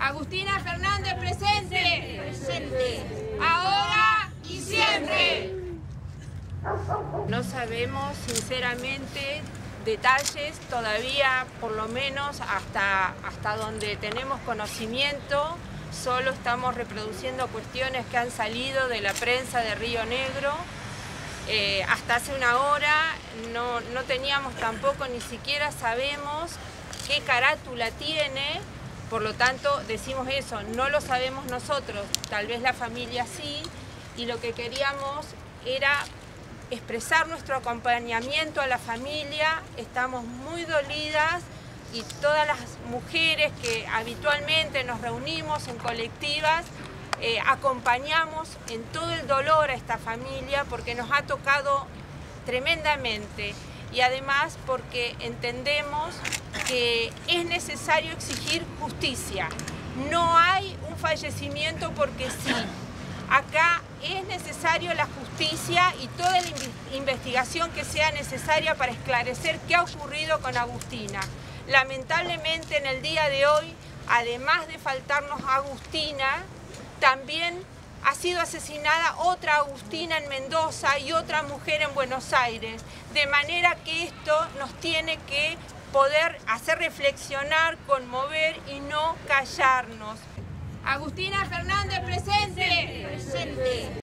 Agustina Fernández, presente. Presente. Ahora y siempre. No sabemos sinceramente detalles todavía, por lo menos hasta donde tenemos conocimiento. Solo estamos reproduciendo cuestiones que han salido de la prensa de Río Negro. Hasta hace una hora no teníamos tampoco, ni siquiera sabemos qué carátula tiene, por lo tanto decimos eso, no lo sabemos nosotros, tal vez la familia sí, y lo que queríamos era expresar nuestro acompañamiento a la familia. Estamos muy dolidas y todas las mujeres que habitualmente nos reunimos en colectivas, acompañamos en todo el dolor a esta familia porque nos ha tocado tremendamente y además porque entendemos que es necesario exigir justicia. No hay un fallecimiento porque sí. Acá es necesario la justicia y toda la investigación que sea necesaria para esclarecer qué ha ocurrido con Agustina. Lamentablemente en el día de hoy, además de faltarnos Agustina, también ha sido asesinada otra Agustina en Mendoza y otra mujer en Buenos Aires. De manera que esto nos tiene que poder hacer reflexionar, conmover y no callarnos. Agustina Fernández, presente. Presente.